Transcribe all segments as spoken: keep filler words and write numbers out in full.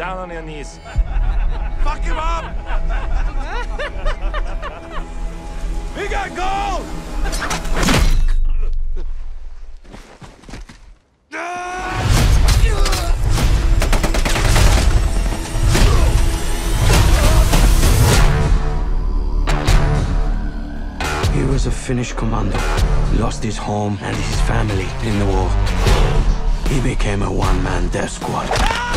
down on your knees. Fuck him up! We got gold! He was a Finnish commando. Lost his home and his family in the war. He became a one-man death squad.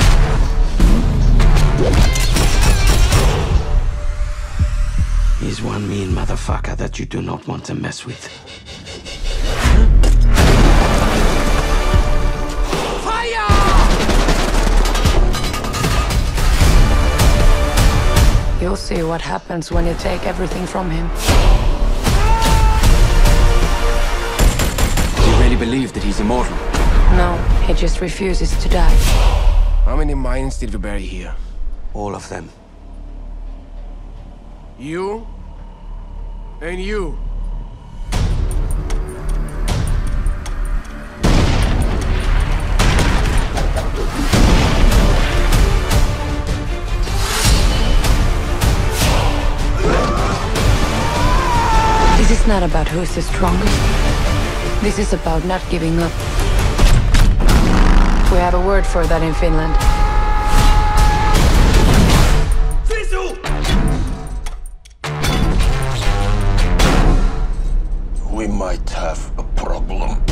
He's one mean motherfucker that you do not want to mess with. Fire! You'll see what happens when you take everything from him. Do you really believe that he's immortal? No, he just refuses to die. How many minds did we bury here? All of them. You? And you? This is not about who's the strongest. This is about not giving up. We have a word for that in Finland. SISU! We might have a problem.